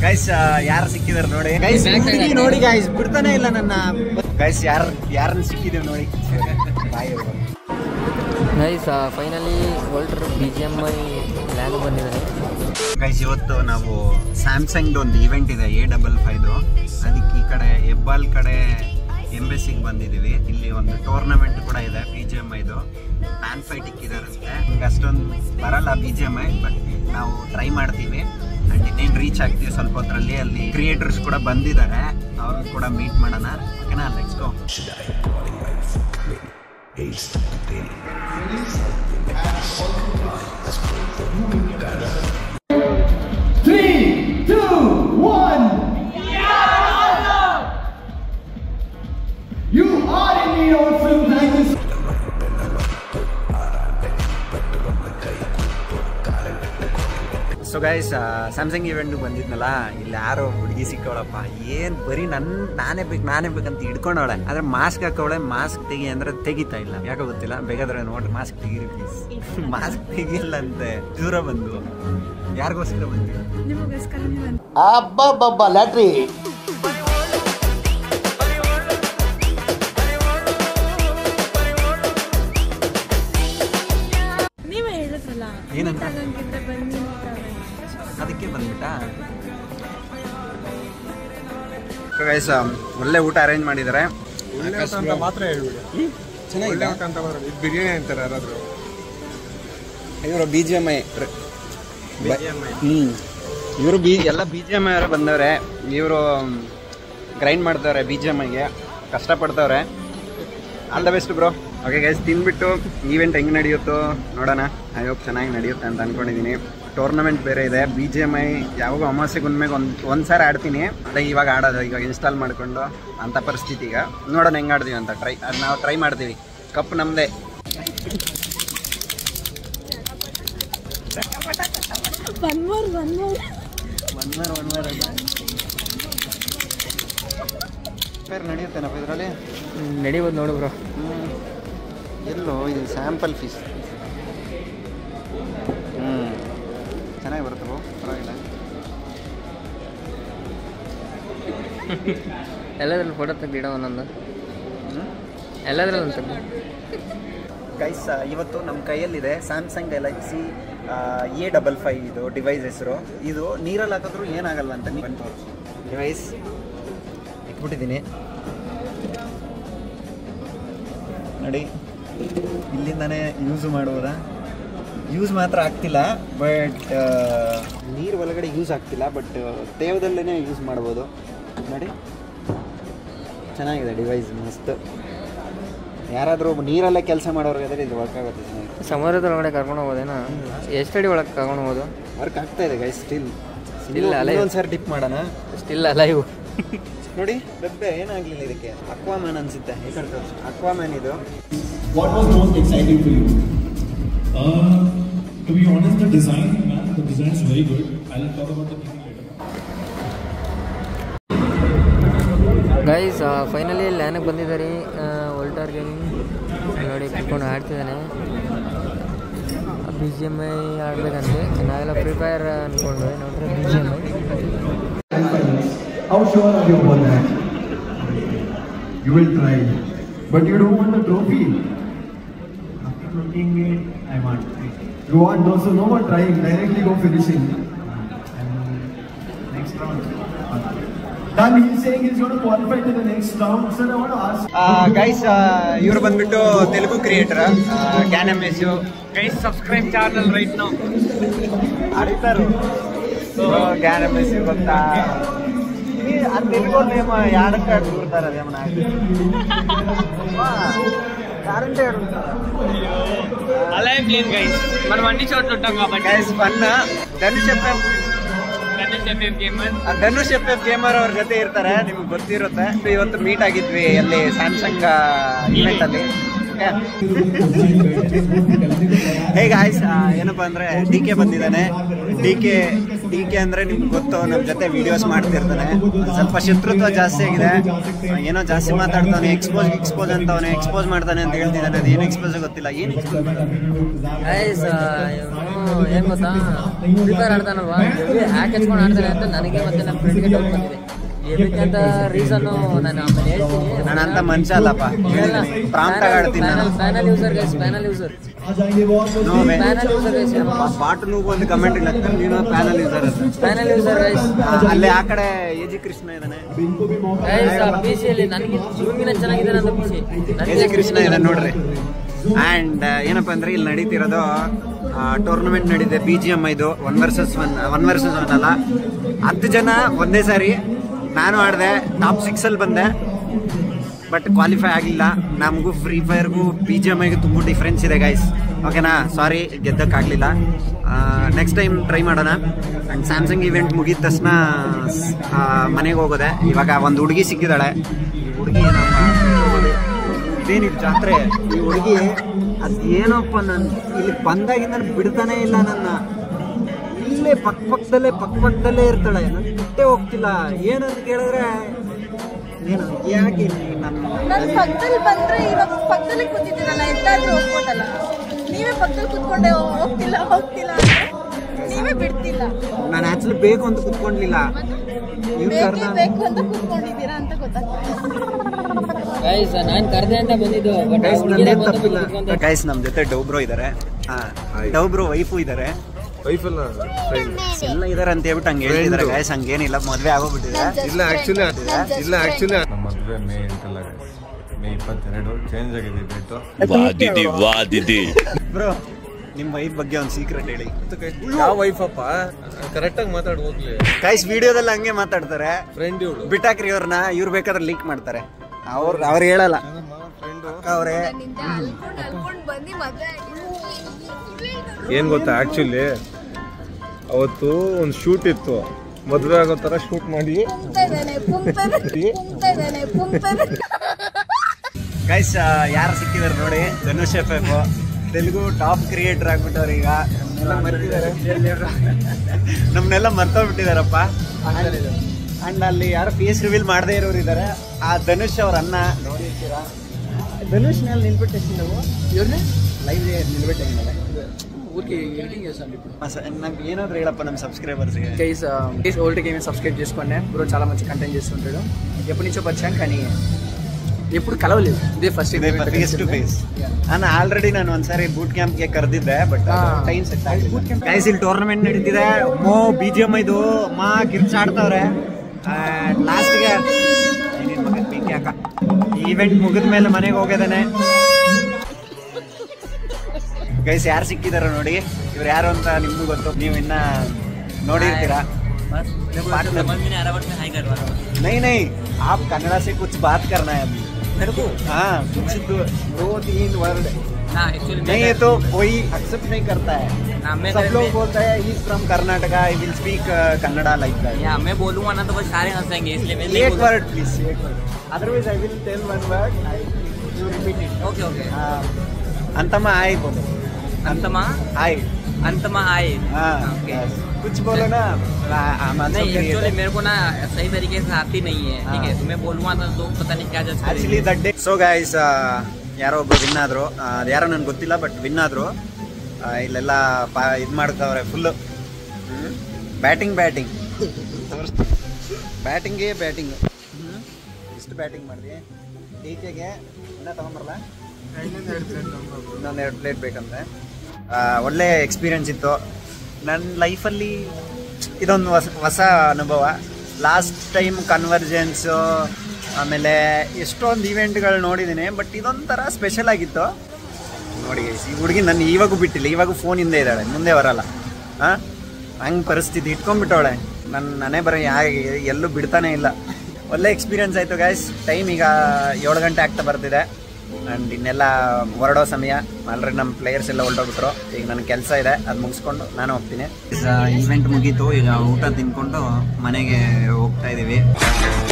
Guys ಯಾರು ಸಿಕ್ಕಿದಾರೆ ನೋಡಿ ಗೈಸ್, ನೋಡಿ ಗೈಸ್ ಬಿಡ್ತಾನೆ ಇಲ್ಲ ನನ್ನ ಗೈಸ್. ಯಾರನ್ನ ಸಿಕ್ಕಿದೇವೆ ನೋಡಿ guys. Finally Volter BGMI LAN ಬಂದಿದ್ದಾನೆ ಗೈಸ್. ಇವತ್ತು ನಾವು ಸ್ಯಾಮ್ಸಂಗ್ ಒಂದು ಈವೆಂಟ್ ಇದೆ A55, ಅದಕ್ಕೆ ಈ ಕಡೆ ಹೆಬ್ಬಾಲ್ ಕಡೆ ಎಂಬೆಸಿಗೆ ಬಂದಿದ್ದೀವಿ. ಇಲ್ಲಿ ಒಂದು ಟೂರ್ನಮೆಂಟ್ ಕೂಡ ಇದೆ BGMIದು. Fan fight ಇಕ್ಕಿದಾರಂತೆ. ಅಷ್ಟೊಂದು ಬರಲ್ಲ BGMI, ಬಟ್ ನಾವು ಟ್ರೈ ಮಾಡ್ತೀವಿ ಆ್ಯಂಡ್ ಇನ್ನೇನು ರೀಚ್ ಆಗ್ತೀವಿ ಸ್ವಲ್ಪ ಹೊತ್ತರಲ್ಲಿ. ಅಲ್ಲಿ ಕ್ರಿಯೇಟರ್ಸ್ ಕೂಡ ಬಂದಿದ್ದಾರೆ, ಅವ್ರನ್ನ ಕೂಡ ಮೀಟ್ ಮಾಡೋಣ. ಓಕೆನಾ, let's go. 3, 2, 1. You are in need of film like this. So guys, Samsung ಇವೆಂಟ್ಗೆ ಬಂದಿದ್ನಲ್ಲ, ಇಲ್ಲಿ ಯಾರೋ ಹುಡುಗಿ ಸಿಕ್ಕವಳಪ್ಪ. ಏನು ಬರೀ ನಾನೇ ಬೇಕಂತ ಹಿಡ್ಕೊಂಡವಳೆ. ಆದರೆ ಮಾಸ್ಕ್ ಹಾಕವಳೆ. ಮಾಸ್ಕ್ ತೆಗಿ ಅಂದ್ರೆ ತೆಗಿತಾ ಇಲ್ಲ, ಯಾಕೋ ಗೊತ್ತಿಲ್ಲ. ಬೇಕಾದ್ರೆ ನೋಡ್ರಿ, ಮಾಸ್ಕ್ ತೆಗೀರಿ ಪ್ಲೀಸ್. ಮಾಸ್ಕ್ ತೆಗಿಯಲ್ಲ ಅಂತೆ. ದೂರ ಬಂದು ಯಾರಿಗೋಸ್ಕರ ಬಂದ್ವಿ? ಅಬ್ಬಬ್ಬಬ್ಬ ಲ್ಯಾಟ್ರಿ. ಏನಂತ ಅದಕ್ಕೆ ಬಂದ್ಬಿಟ್ಟ. ಗೈಸ್, ಒಳ್ಳೆ ಊಟ ಅರೇಂಜ್ ಮಾಡಿದ್ದಾರೆ. ಮಾತ್ರ ಹೇಳ್ಬಿಡಿ, ಚೆನ್ನಾಗಿದೆ ಅಂತ ಬಿರಿಯಾನಿ ಅಂತಾರೆ ಯಾರಾದ್ರು. ಇವರು BGMI ಇವರು ಎಲ್ಲ BGMI ಅವರೇ ಬಂದವ್ರೆ. ಇವರು ಗ್ರೈಂಡ್ ಮಾಡ್ತವ್ರೆ BGMIಗೆ, ಕಷ್ಟಪಡ್ತವ್ರೆ. All the best bro. Okay guys, ತಿಂದ್ಬಿಟ್ಟು ಈವೆಂಟ್ ಹೆಂಗೆ ನಡೆಯುತ್ತೋ ನೋಡೋಣ. ಐ ಹೋಪ್ ಚೆನ್ನಾಗಿ ನಡೆಯುತ್ತೆ ಅಂತ ಅಂದ್ಕೊಂಡಿದ್ದೀನಿ. ಟೂರ್ನಮೆಂಟ್ ಬೇರೆ ಇದೆ. BGMI ಯಾವಾಗ ಅಮಾವಾಸ್ಯೆಗೆ ಉಣ್ಮೆಗೆ ಒಂದು ಸಾರಿ ಆಡ್ತೀನಿ. ಅದೇ ಇವಾಗ ಆಡೋದು, ಇವಾಗ ಇನ್ಸ್ಟಾಲ್ ಮಾಡಿಕೊಂಡು ಅಂಥ ಪರಿಸ್ಥಿತಿ. ಈಗ ನೋಡೋಣ ಹೆಂಗೆ ಆಡ್ತೀವಿ ಅಂತ. ನಾವು ಟ್ರೈ ಮಾಡ್ತೀವಿ. ಕಪ್ ನಮ್ಮದೇ. ನಡೆಯುತ್ತೇನಪ್ಪ ಇದರಲ್ಲಿ? ನಡಿಬೋದು ನೋಡು ಬ್ರೋ. ಎಲ್ಲೋ ಇದು ಸ್ಯಾಂಪಲ್ ಫೀಸ್. ಚೆನ್ನಾಗಿ ಬರುತ್ತೆ ಬ್ರೋ, ಪರವಾಗಿಲ್ಲ. ಎಲ್ಲದ್ರಲ್ಲಿ ಫೋಟೋ ತೆಗ್ದಿಡ ಒಂದೊಂದು, ಎಲ್ಲದ್ರಲ್ಲಿ ಒಂದು ತೆಗ್ದು. ಗೈಸ್, ಇವತ್ತು ನಮ್ಮ ಕೈಯಲ್ಲಿದೆ ಸ್ಯಾಮ್ಸಂಗ್ Galaxy A55 ಇದು ಡಿವೈಸ್ ಹೆಸರು. ಇದು ನೀರಲ್ಲಿ ಹಾಕಿದ್ರು ಏನಾಗಲ್ಲ ಅಂತ ನೀವು ಡಿವೈಸ್ ಇಟ್ಬಿಟ್ಟಿದ್ದೀನಿ ನೋಡಿ. ಇಲ್ಲಿಂದನೇ ಯೂಸ್ ಮಾಡ್ಬೋದಾ? ಯೂಸ್ ಮಾತ್ರ ಆಗ್ತಿಲ್ಲ, ಬಟ್ ನೀರು ಒಳಗಡೆ ಯೂಸ್ ಆಗ್ತಿಲ್ಲ, ಬಟ್ ತೇವದಲ್ಲೇ ಯೂಸ್ ಮಾಡ್ಬೋದು ನೋಡಿ. ಚೆನ್ನಾಗಿದೆ ಡಿವೈಸ್, ಮಸ್ತ್. ಯಾರಾದರೂ ನೀರಲ್ಲೇ ಕೆಲಸ ಮಾಡೋರ್ಗಾದ್ರೆ ಇದು ವರ್ಕ್ ಆಗುತ್ತೆ ಚೆನ್ನಾಗಿ. ಸಮುದ್ರದ ಒಳಗಡೆ ಕರ್ಕೊಂಡು ಹೋಗೋದೇನಾ? ಎಷ್ಟು ಅಡಿ ಒಳಗೆ ಕರ್ಕೊಂಡು ಹೋಗೋದು? ವರ್ಕ್ ಆಗ್ತಾ ಇದೆ ಗೈಸ್. Still alive. ಒಂದ್ಸರಿ ಡಿಪ್ ಮಾಡೋಣ. ಸ್ಟಿಲ್ ಅಲೈವ್ ನೋಡಿ. ಬೆಬ್ಬೆ ಏನಾಗಲಿಲ್ಲ ಇದಕ್ಕೆ. ಅಕ್ವಾಮ್ಯಾನ್ ಅನಿಸುತ್ತೆ. ಅಕ್ವಾಮ್ಯಾನ್ ಇದು. What was most exciting for you? To be honest, the design, man, the design is very good. I'll talk about the thing later. Guys, finally ಲ್ಯಾನಿಗೆ ಬಂದಿದ್ದಾರೆ. Volter gaming ನೋಡಿ ಕುತ್ಕೊಂಡು ಆಡ್ತಿದ್ದಾನೆ. BGMI ಆಡಬೇಕಂತೆ. ನಾವೆಲ್ಲ ಫ್ರೀ ಫೈರ್ ಅಂದ್ಕೊಂಡ್ವಿ, ನೋಡ್ರೆ BGMI. How sure are you about that? You will try, but you don't want the trophy. After looking it, I want. You want no, so no more trying. Directly go finishing. And next round. Then he's saying he's going to qualify to the next round. Sir, I want to ask. Guys, ಇವರು ಬಂದ್ಬಿಟ್ಟು Telugu creator GANMS. Guys, subscribe channel right now. ಅಡಿತಾರೆ GANMS ಗೊತ್ತಾ? ఆ తెలుగు మేము ఏడక్క అడుగుతారు అదేమన్నా కరెంటే అడుగుతారు. అలా ఏం లేదు గైస్, మనం అన్ని చోట్ల ఉంటాం కాబట్టి. Guys, fun. Dhanush FF gamer ಅವ್ರ ಜೊತೆ ಇರ್ತಾರೆ, ನಿಮ್ಗೆ ಗೊತ್ತಿರುತ್ತೆ. ಇವತ್ತು ಮೀಟ್ ಆಗಿದ್ವಿ ಅಲ್ಲಿ ಸ್ಯಾಮ್ಸಂಗ್ ಇವೆಂಟ್ ಅಲ್ಲಿ. ಹೇ ಗಾಯ್ಸ್, ಏನಪ್ಪ ಅಂದರೆ DK ಬಂದಿದ್ದಾನೆ. DK ಅಂದರೆ ನಿಮ್ಗೆ ಗೊತ್ತು, ನಮ್ಮ ಜೊತೆ ವೀಡಿಯೋಸ್ ಮಾಡ್ತಿರ್ತಾನೆ. ಸ್ವಲ್ಪ ಶತ್ರುತ್ವ ಜಾಸ್ತಿ ಆಗಿದೆ. ಏನೋ ಜಾಸ್ತಿ ಮಾತಾಡ್ತಾನೆ. ಎಕ್ಸ್ಪೋಸ್ ಅಂತವನೆ, ಎಕ್ಸ್ಪೋಸ್ ಮಾಡ್ತಾನೆ ಅಂತ ಹೇಳ್ತಿದ್ದಾನೆ. ಅದು ಏನು ಎಕ್ಸ್ಪೋಸ್ ಗೊತ್ತಿಲ್ಲ. ಏನು ಗೈಸ್, ಏನ್ ಗೊತ್ತಾ ಫ್ರೀ ಫೈರ್ ಆಡ್ತಾನಲ್ವಾ ಹ್ಯಾಕ್ ಹಚ್ಕೊಂಡು ಆಡ್ತಾನೆ ಅಂತ ನನಗೆ ಮತ್ತೆ ನನ್ನ ಫ್ರೆಂಡ್ಗೆ ಡೌಟ್ ಬಂದಿದೆ. ಏನಕ್ಕೆ ಅಂತ ರೀಸನ್ನು ನಾನು ಆಮೇಲೆ ಹೇಳ್ತೀನಿ. ನಾನು ಅಂತ ಮನುಷ್ಯ ಅಲ್ಲಪ್ಪ, ಪ್ರಾಂಪ್ಟ್ ಆಗಿ ಆಡ್ತೀನಿ ನಾನು. Panel user guys, panel user no way. Panel user guys. ಪಾಟ್ ನೀವು ಒಂದು ಕಮೆಂಟ್ ಇಲ್ಲ, ನೀನು ಪ್ಯಾನಲ್ ಯೂಸರ್ ಅಂತ. Panel user guys. ಅಲ್ಲಿ ಆ ಕಡೆ ಎಜಿ ಕೃಷ್ಣ ಇದ್ದಾನೆ ಗೈಸ್. ಪಿಸಿಯಲ್ಲಿ ನನಗೆ ಜೂಮಿನ ಚೆನ್ನಾಗಿದೆ ನನ್ನ ಪಿಸಿ. ಎಜಿ ಕೃಷ್ಣ ಇದ್ದಾನೆ ನೋಡ್ರಿ. ಆ್ಯಂಡ್ ಏನಪ್ಪ ಅಂದ್ರೆ ಇಲ್ಲಿ ನಡೀತಿರೋದು ಟೂರ್ನಮೆಂಟ್ ನಡೀತಿದೆ BGM ಇದು 1 versus 1 ಅಲ್ಲ, 10 ಜನ ಒಂದೇ ಸಾರಿ. ನಾನು ಆಡಿದೆ, ಟಾಪ್ 6 ಅಲ್ಲಿ ಬಂದೆ, ಬಟ್ ಕ್ವಾಲಿಫೈ ಆಗಲಿಲ್ಲ. ನಮಗೂ ಫ್ರೀ ಫೈರ್ಗೂ BGMIಗೂ ತುಂಬ ಡಿಫ್ರೆನ್ಸ್ ಇದೆ ಗೈಸ್, ಓಕೆನಾ? ಸಾರಿ, ಗೆದ್ದಕ್ಕಾಗಲಿಲ್ಲ. ನೆಕ್ಸ್ಟ್ ಟೈಮ್ ಟ್ರೈ ಮಾಡೋಣ. ಆ್ಯಂಡ್ ಸ್ಯಾಮ್ಸಂಗ್ ಇವೆಂಟ್ ಮುಗಿದ ತಕ್ಷಣ ಮನೆಗೆ ಹೋಗೋದೆ. ಇವಾಗ ಒಂದು ಹುಡುಗಿ ಸಿಕ್ಕಿದ್ದಾಳೆ. ಈ ಹುಡುಗಿ ಇದೇನಿದು ಜಾತ್ರೆ, ಈ ಹುಡುಗಿ ಅದು ಏನಪ್ಪ, ನಾನು ಇಲ್ಲಿ ಬಂದಾಗಿಂದ ಬಿಡ್ತಾನೆ ಇಲ್ಲ ನನ್ನ. ಇಲ್ಲೇ ಪಕ್ಕದಲ್ಲೇ ಇರ್ತಾಳೆ, ನಾನು ಬಿಟ್ಟೇ ಹೋಗ್ತಿಲ್ಲ. ಏನಂತ ಕೇಳಿದ್ರೆ ನೀನು ಯಾಕೆ ನಾನು ಪಕ್ಕದಲ್ಲಿ ಬಂದ್ರೆ ಇವಾಗ ಪಕ್ಕದಲ್ಲಿ ಕೂತಿದ್ದೀರಲ್ಲ, ಎಂತಾದ್ರೂ ಹೋಗ್ಬೋದಲ್ಲ. ನೀವೇ ಪಕ್ಕದಲ್ಲಿ ಕೂತ್ಕೊಂಡೆ ಹೋಗ್ತಿಲ್ಲ ಅಂದ್ರೆ ನೀವೇ ಬಿಡ್ತಿಲ್ಲ. ನಾನು ಆಕ್ಚುಲಿ ಬೇಕು ಅಂತ ಕೂತ್ಕೊಂಡಿಲ್ಲ, ಬೇಕು ಅಂತ ಕೂತ್ಕೊಂಡಿದ್ದೀರಾ ಅಂತ ಗೈಸ್ ನಾನು ಕರೆದೆ ಅಂತ ಬಂದಿದ್ದು. ತಪ್ಪಿಲ್ಲ ಗೈಸ್. ನಮ್ ಜೊತೆ ಡೌಬ್ರೋ ಇದಾರೆ, ಡೌಬ್ರೋ ವೈಫು ಇದಾರೆ, ವೈಫ್ ಅಲ್ಲ ಎಲ್ಲ ಇದಾರೆ ಅಂತ ಹೇಳ್ಬಿಟ್ಟು ಹಂಗೆ ಹೇಳ್ತಿದಾರೆ ಗೈಸ್. ಹಂಗೇನಿಲ್ಲ, ಮದ್ವೆ ಆಗೋಗ್ಬಿಟ್ಟಿದೆ. ಇಲ್ಲ ಆಕ್ಚುಲಿ ನಮ್ಮ ಮದುವೆ ಮೇ 22 ಚೇಂಜ್ ಆಗಿದೆ ಡೇಟು. ಬ್ರೋ, ನಿಮ್ ವೈಫ್ ಬಗ್ಗೆ ಒಂದು ಸೀಕ್ರೆಟ್ ಹೇಳಿ. ಯಾವ ವೈಫ್ ಅಪ್ಪ? ಕರೆಕ್ಟ್ ಆಗಿ ಮಾತಾಡ್ ಹೋಗ್ಲಿ. ಗೈಸ್ ವಿಡಿಯೋದಲ್ಲಿ ಹಂಗೆ ಮಾತಾಡ್ತಾರೆ. ಫ್ರೆಂಡ್ ಇವಳು, ಬಿಟ್ಟಾಕ್ರಿ ಅವ್ರನ್ನ, ಇವ್ರು ಬೇಕಾದ್ರೆ ಲೀಕ್ ಮಾಡ್ತಾರೆ. ಅವ್ರು ಹೇಳಲ್ಲ. ಅವ್ರೆ ಏನ್ ಗೊತ್ತಾ, ಆಕ್ಚುಲಿ ಅವತ್ತು ಒಂದು ಶೂಟ್ ಇತ್ತು, ಮದುವೆ ಆಗೋ ತರ ಶೂಟ್ ಮಾಡಿ. ಗೈಸ್ ಯಾರು ಸಿಕ್ಕಿದಾರೆ ನೋಡಿ, Dhanush FF Telugu top creator ಆಗ್ಬಿಟ್ಟವ್ರು. ಈಗ ನಮ್ನೆಲ್ಲ ಮರ್ತೋಗ್ಬಿಟ್ಟಿದಾರಪ್ಪ. ಅಂಡ್ ಅಲ್ಲಿ ಯಾರು ಫೇಸ್ ರಿವೀಲ್ ಮಾಡದೇ ಇರೋರು ಇದಾರೆ. ಆ ಧನುಷ್ ಅವ್ರ ಅನ್ನ ನೋಡಿರ್ತೀರಾ. ಧನುಷ್ ನಲ್ಲಿ ನಿಲ್ಬಿಟ್ಟು ನಾವು ಇವ್ರನ್ನೇ ಲೈವ್ ನಿಲ್ಬಿಟ್ಟು నాకు ఏనాದ್ರು ಹೇಳಪ್ಪ ನಮ್ಮ సబ్స్క్రైబర్స్కి. గైస్ ఓల్డ్ గేమ్ సబ్స్క్రైబ్ చేసుకోండి బ్రో, చాలా మంచి కంటెంట్ చేస్తుంటాడు. ఎప్పటి నుంచో పరిచయం, కానీ ఎప్పుడు కలవలేదు. ఇదే ఫస్ట్ ಫೇಸ್ ಟು ಫೇಸ್. ನಾನು ಆಲ್ರೆಡಿ ಒಂದ್ಸಾರಿ ಬೂಟ್ ಕ್ಯಾಂಪ್ಗೆ ಕರೆದಿದ್ದೆ, ಬಟ್ ಟೈಮ್ ಸೆಟ್ ಆಗಿಲ್ಲ. ಗೈಸ್ ಇಲ್ಲಿ ಟೂರ್ನಮೆಂಟ್ ನಡೀತಿದೆ. BGM ಇದು ಕಿರ್ಚಾಡ್ತವ್ರೆ. ಲಾಸ್ಟ್ಗೆ ಬೆಂಕಿ ಹಾಕ ಈವೆಂಟ್ ಮುಗಿದ ಮೇಲೆ ಮನೆಗೆ ಹೋಗಿದ್ದಾನೆ. ಗೈಸ್ ಯಾರು ಸಿಕ್ಕಿದಾರ ನೋಡಿ, ಇವ್ರು ಯಾರು ಅಂತ ನಿಮ್ಗೂ ಗೊತ್ತು, ನೀವು ಇನ್ನ ನೋಡಿರ್ತೀರಾ. नहीं आप कन्नड़ा से कुछ बात करना है अभी मेरे को. हाँ कुछ 2-3 वर्ड नहीं है तो कोई एक्सेप्ट नहीं करता है. सब लोग बोलते हैं he is from Karnataka, I will speak Kannada like that. या मैं बोलूंगा ना तो बस सारे हंसेंगे, इसलिए मैं एक वर्ड प्लीज, एक word. Otherwise I will tell one word, I you repeat it. Okay okay. अंतमा आए बोलो. अंतमा आए. अंतमा आए. हाँ कुछ बोलो ना. नहीं एक्चुअली मेरे को ना सही तरीके से आती नहीं है, ठीक है? तो मैं बोलूंगा तो पता नहीं क्या जज करेंगे. Actually that day. So guys, ಯಾರೋ ಒಬ್ಬರು ವಿನ್ ಆದ್ರು. ಯಾರೋ ನನಗೆ ಗೊತ್ತಿಲ್ಲ, ಬಟ್ ವಿನ್ ಆದ್ರು. ಇಲ್ಲೆಲ್ಲ ಇದು ಮಾಡ್ತಾವ್ರೆ ಫುಲ್ಲು ಬ್ಯಾಟಿಂಗ್ ಬ್ಯಾಟಿಂಗ್. ಇಷ್ಟು ಬ್ಯಾಟಿಂಗ್ ಮಾಡಿದ್ವಿ. ಟೀಕೆಗೆ ಇನ್ನೂ ತಗೊಂಬರಲ್ಲ, ಇನ್ನೊಂದು 2 ಪ್ಲೇಟ್ ಬೇಕಂತೆ. ಒಳ್ಳೆ ಎಕ್ಸ್ಪೀರಿಯನ್ಸ್ ಇತ್ತು ನನ್ನ ಲೈಫಲ್ಲಿ. ಇದೊಂದು ಹೊಸ ಅನುಭವ. ಲಾಸ್ಟ್ ಟೈಮ್ ಕನ್ವರ್ಜೆನ್ಸು, ಆಮೇಲೆ ಎಷ್ಟೊಂದು ಇವೆಂಟ್ಗಳು ನೋಡಿದ್ದೀನಿ, ಬಟ್ ಇದೊಂಥರ ಸ್ಪೆಷಲ್ ಆಗಿತ್ತು ನೋಡಿ. ಈ ಹುಡುಗಿ ನನ್ನ ಇವಾಗೂ ಬಿಟ್ಟಿಲ್ಲ, ಇವಾಗೂ ಫೋನಿಂದ ಇದ್ದಾಳೆ, ಮುಂದೆ ಬರಲ್ಲ. ಹಾಂ ಹಂಗೆ ಪರಿಸ್ಥಿತಿ ಇಟ್ಕೊಂಡ್ಬಿಟ್ಟವಳೆ. ನಾನೇ ಎಲ್ಲೂ ಬಿಡ್ತಾನೆ ಇಲ್ಲ. ಒಳ್ಳೆ ಎಕ್ಸ್ಪೀರಿಯನ್ಸ್ ಆಯಿತು ಗೈಸ್. ಟೈಮ್ ಈಗ 7 ಗಂಟೆ ಆಗ್ತಾ ಬರ್ತಿದೆ. ಆ್ಯಂಡ್ ಇನ್ನೆಲ್ಲ ಹೊರಡೋ ಸಮಯ. ಆಲ್ರೆಡಿ ನಮ್ಮ ಪ್ಲೇಯರ್ಸ್ ಎಲ್ಲ ಹೊರಟೋಗ್ಬಿಟ್ರು. ಈಗ ನನಗೆ ಕೆಲಸ ಇದೆ, ಅದು ಮುಗಿಸ್ಕೊಂಡು ನಾನು ಹೋಗ್ತೀನಿ. ಈವೆಂಟ್ ಮುಗೀತು, ಈಗ ಊಟ ತಿನ್ಕೊಂಡು ಮನೆಗೆ ಹೋಗ್ತಾ ಇದ್ದೀವಿ.